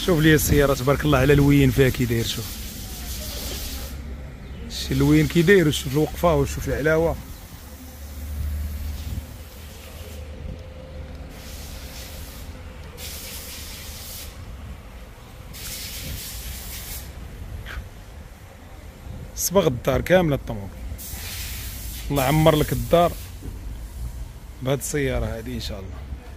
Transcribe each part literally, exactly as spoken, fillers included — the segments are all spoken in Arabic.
شوف لي السياره تبارك الله على الوين فيها كي داير. شوف شي الوين كي داير، وشوف الوقفه وشوف العلاوه. صبغ الدار كامله الطوموبيل. الله يعمر لك الدار بهاد السياره هذه ان شاء الله.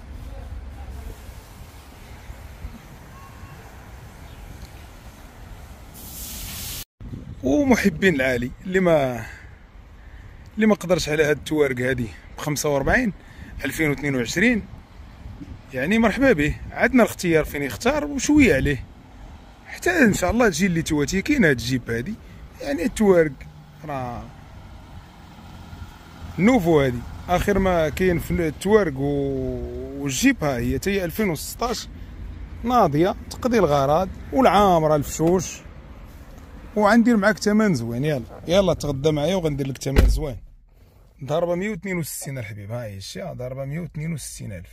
ومحبين العالي اللي ما اللي ما قدرش على هاد التوارق هذه ب خمسة وأربعين ألفين واثنين وعشرين، يعني مرحبا به. عندنا الاختيار فين يختار وشويه عليه، حتى ان شاء الله تجي اللي تواتي. كاين هاد الجيب هذه، يعني التوارق راه نوفو هذه اخر ما كاين في التوارق والجيب. ها هي تاهي ألفين وستطاش ناضيه تقضي الغرض والعامره الفشوش. وغندير معاك ثمن زوين. يلا يلا تغدى معايا وغندير لك ثمن زوين. ضربه مية واثنين وستين الحبيب. ها هي الشي ضربه مية واثنين وستين ألف.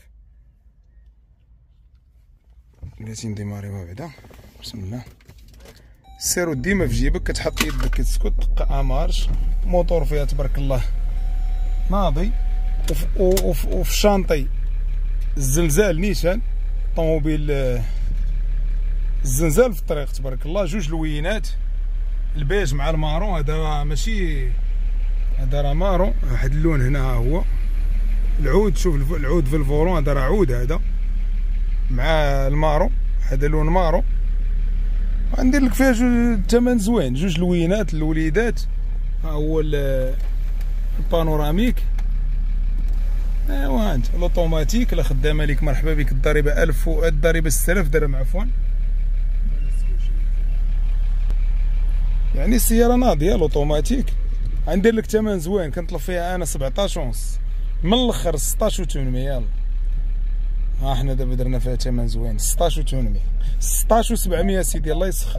بلاتي نديماري بعدا. بسم الله. السيرو ديما في جيبك، كتحط يدك كتسكت دقة امارش. موطور فيها تبارك الله ناضي. وفي, وفي, وفي الشانطي الزلزال نيشان طوموبيل. الزنزال في الطريق تبارك الله. جوج لوينات البيج مع المارون. هذا ماشي هذا راه مارون. واحد اللون هنا ها هو العود. شوف العود في الفورون، هذا راه عود هذا مع المارون. هذا لون مارون. غندير لك فيها جوج ثمن زوين. جوج لوينات الوليدات. ها هو البانوراميك. ايوا ها انت الاوتوماتيك. لا خدامه ليك مرحبا بك. الضريبه ألف و الضريبه ستة آلاف درهم عفوا. يعني السياره ناضيه الاوتوماتيك. غندير لك ثمن زوين. كنطلب فيها انا سبعطاش ونص من الاخر ستطاش و ثمنمية. يلا ها حنا دابا درنا فيها ثمن زوين ستطاش و ثمنمية. ستطاش و سبعمية سيدي الله يسخر.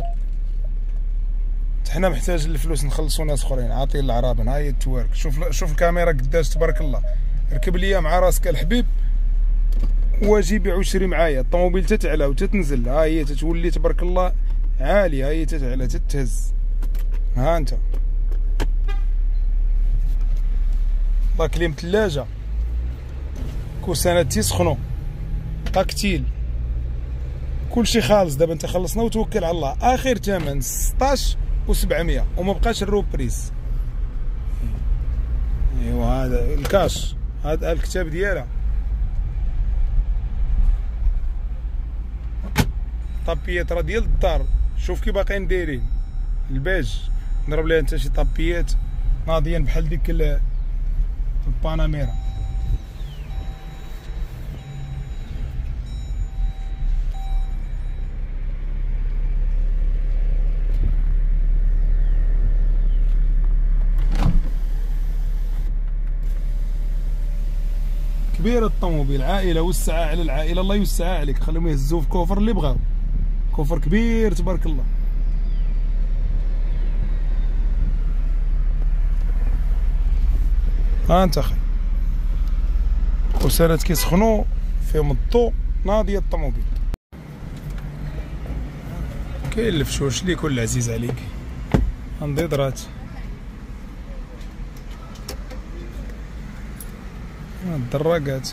حنا محتاج الفلوس نخلصوا ناس اخرين. عاطي العرابن. ها هي التوارك. شوف شوف الكاميرا قداش تبارك الله. ركب ليا مع راسك الحبيب واجي بيع وشري معايا. الطوموبيل تتعلى وتتنزل. ها هي تتولي تبارك الله عاليه. ها هي تتعلى تتهز. ها انت باكليم ثلاجه كوسانات تيسخنوا تاكتيل كلشي خالص. دابا انت خلصنا وتوكل على الله. اخر ثمن ستطاش و سبعمية وما بقاش الروبريس. ايوا هذا الكاش. هذا الكتاب ديالها طابيات راه ديال الدار. شوف كي باقيين دايرين البيج. نضرب ليها انت شي طابيات ناضيين بحال ديك الباناميرا. كبير الطوموبيل. عائله وسعها على العائله. الله يوسعها عليك. خليهم يهزوه في كوفر اللي بغاو. كوفر كبير تبارك الله. ها انت اخي كوسانات كيسخنوا فيهم الضو. ناضيه الطوموبيل. كاين الفشوش اللي يكون عزيز عليك. انضيضرات. الدراقات.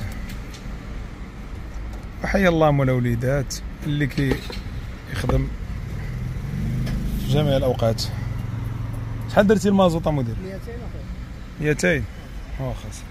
وحيا الله مولا وليدات اللي كي يخدم في جميع الاوقات. شحال درتي المازوطه مدير؟ مئتين. مئتين. واخا.